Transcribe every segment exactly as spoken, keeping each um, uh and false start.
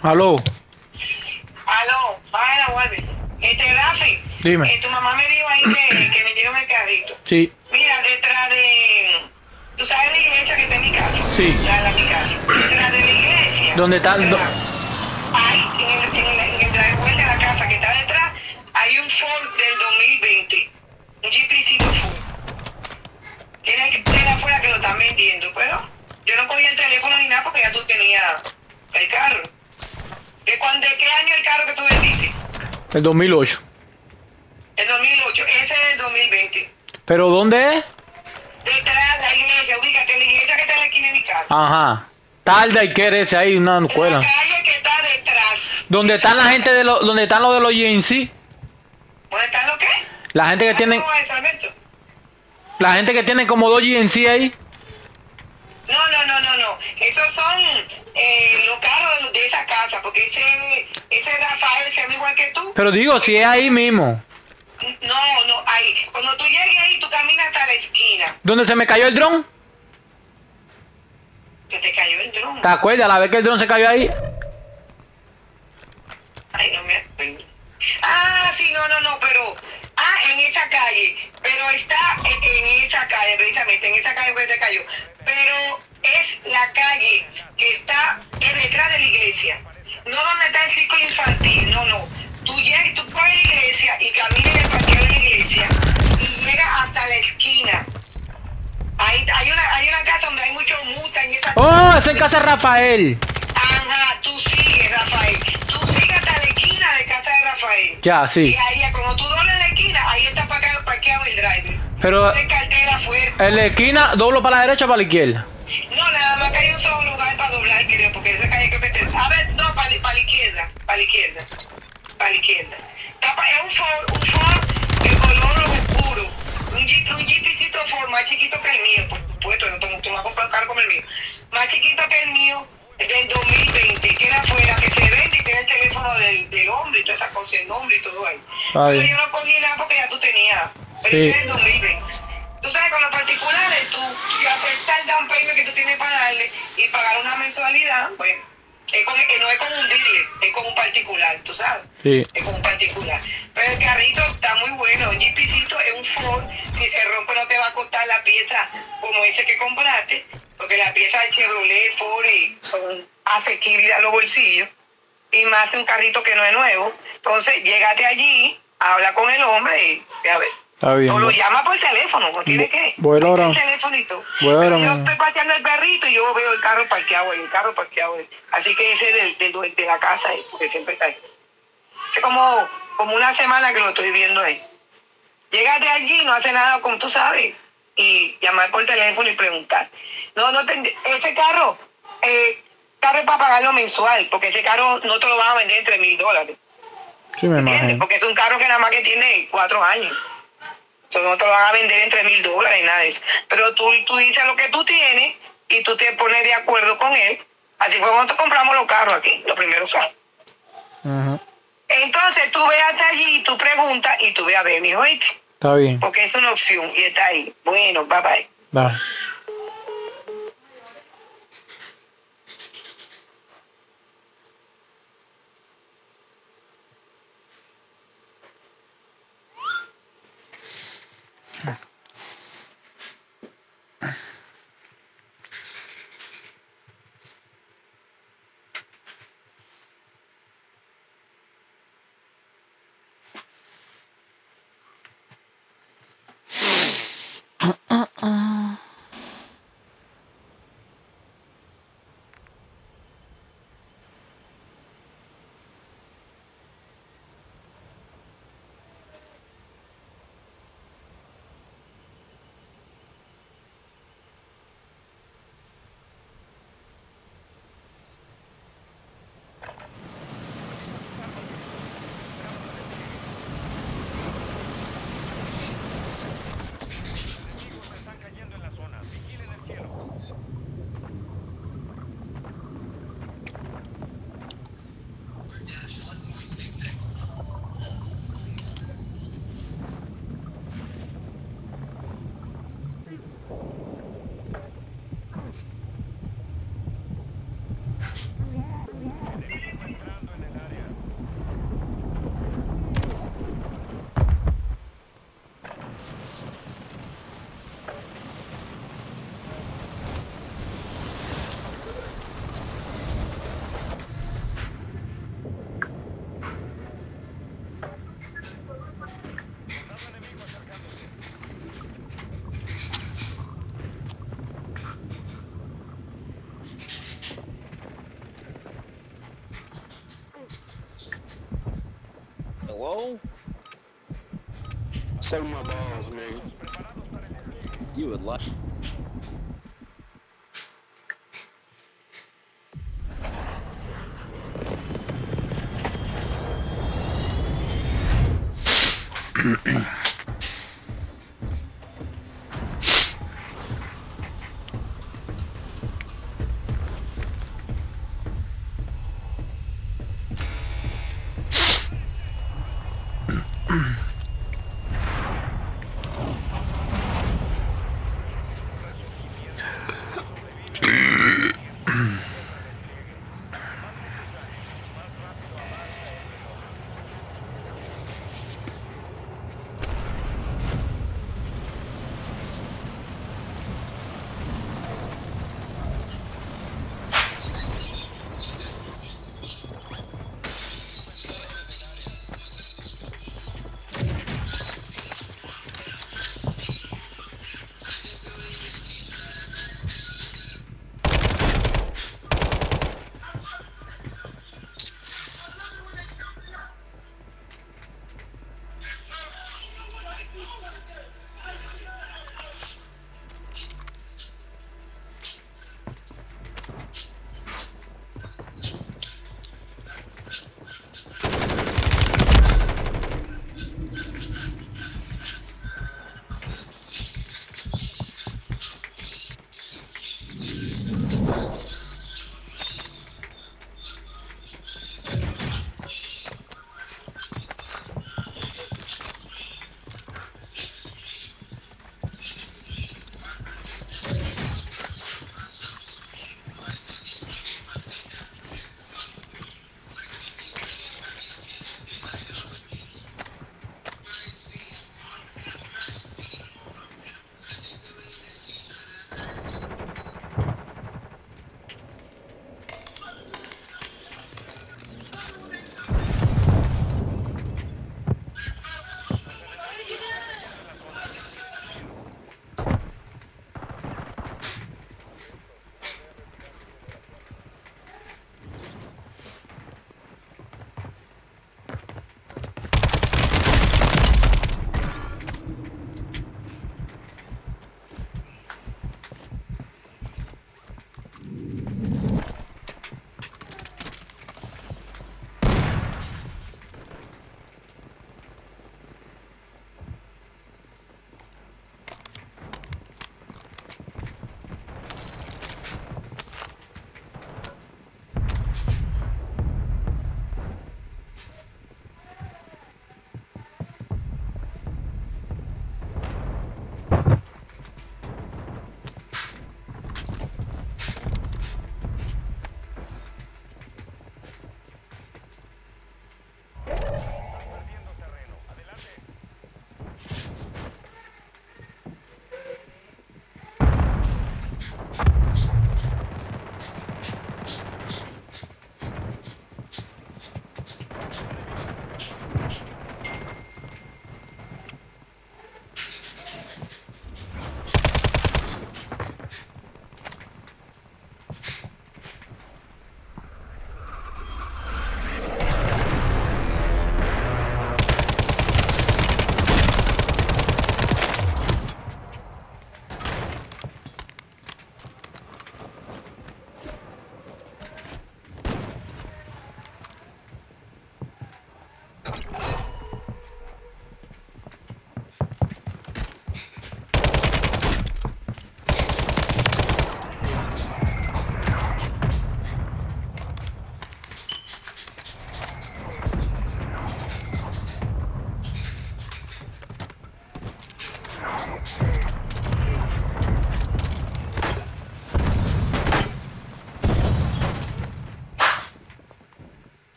Aló, Aló, bájala, vuelve. Este, Rafi, dime. eh, tu mamá me dijo ahí que, que vendieron el carrito. Sí, Mira, detrás de... ¿Tú sabes la iglesia que está en mi casa? sí. La, la mi casa. Detrás de la iglesia. ¿Dónde está? do- Detrás. Ahí, en el, en, el, en el driveway de la casa que está detrás, hay un Ford del dos mil veinte. Un Jeepcito Ford. Tiene que tener afuera que lo están vendiendo, pero yo no cogí el teléfono ni nada porque ya tú tenías el carro. ¿De, cuándo, ¿De qué año el carro que tú vendiste? El dos mil ocho. El dos mil ocho, ese es el dos mil veinte. ¿Pero dónde es? Detrás la iglesia, ubícate, la iglesia que está en la esquina de mi casa. Ajá. Tarda y quiere ese ahí, una La escuela. calle que está detrás. ¿Dónde están la gente de los, donde están los de los G N C? ¿Dónde están los qué? La gente que tienen, ¿Cómo es eso, Alberto? la gente que tiene como dos G N C ahí. No, no, no, no, no. Esos son eh, los carros de, de esa casa, porque ese, ese Rafael se llama igual que tú. Pero digo, si es ahí mismo. No, no, ahí. Cuando tú llegues ahí, tú caminas hasta la esquina. ¿Dónde se me cayó el dron? Se te cayó el dron. ¿Te acuerdas la vez que el dron se cayó ahí? Ay, no me acuerdo. Ah, sí, no, no, no, pero... Ah, en esa calle. Pero está en, en esa calle, precisamente, en esa calle que te cayó. Pero es la calle que está eh, detrás de la iglesia. No donde está el círculo infantil, no, no. Tú llegas, tú coges la iglesia y caminas en el parqueo de la iglesia y llegas hasta la esquina. Ahí hay una, hay una casa donde hay muchos mutas en esa... Oh, es en casa de Rafael. Ajá, tú sigues, Rafael. Tú sigues hasta la esquina de casa de Rafael. Ya, sí. Y ahí, cuando tú dobles la esquina, ahí está parqueado, parqueado el driver. Pero De cartel afuera. en la esquina, doblo para la derecha o para la izquierda. No, nada más que hay un solo lugar para doblar, creo, porque esa calle creo que te... A ver, no, para, para la izquierda, para la izquierda, para la izquierda. Está, es un Ford, un Ford de color oscuro. Un Jeep, un Jeepcito Ford más chiquito que el mío, por supuesto, no tú, tú vas a comprar un carro como el mío. Más chiquito que el mío, del dos mil veinte, tiene afuera que se vende y tiene el teléfono del, del hombre y toda esa cosa, el nombre y todo ahí. Está Pero bien. yo no cogí nada porque ya tú tenías, pero Sí. ese es el dos mil veinte. Tú sabes, con los particulares, tú, si aceptas el down payment que tú tienes para darle y pagar una mensualidad, pues, es con, eh, no es con un dealer, es con un particular, tú sabes. Sí. Es con un particular. Pero el carrito está muy bueno, un Jeepcito es un Ford, si se rompe no te va a costar la pieza como ese que compraste, porque las piezas de Chevrolet, Ford y son asequibles a los bolsillos, y más un carrito que no es nuevo. Entonces, llégate allí, habla con el hombre y, a ver. Está bien. O lo voy- llama por teléfono, no tiene que. voy ahora. El teléfono y todo. Voy ahora, Pero yo mamá. estoy paseando el perrito y yo veo el carro parqueado ahí, el carro parqueado ahí. Así que ese es del, del, dueño de la casa ahí, porque siempre está ahí. Hace como, como una semana que lo estoy viendo ahí. Llegate allí, no hace nada, como tú sabes, y llamar por teléfono y preguntar. No, no te, ese carro, eh, carro es para pagarlo mensual, porque ese carro no te lo van a vender entre mil dólares. Sí, me ¿Entiendes? imagino. Porque es un carro que nada más que tiene cuatro años. Entonces no te lo van a vender entre mil dólares y nada de eso. Pero tú, tú dices lo que tú tienes y tú te pones de acuerdo con él. Así fue cuando compramos los carros aquí, los primeros carros. Ajá. Entonces tú ve hasta allí, tú preguntas y tú ve a ver, mijo, ¿oíste? Está bien. Porque es una opción y está ahí. Bueno, bye bye. Va. Whoa. Suck my balls, man. You would like.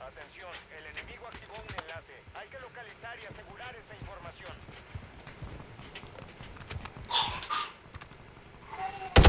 Atención, el enemigo activó un enlace. Hay que localizar y asegurar esta información.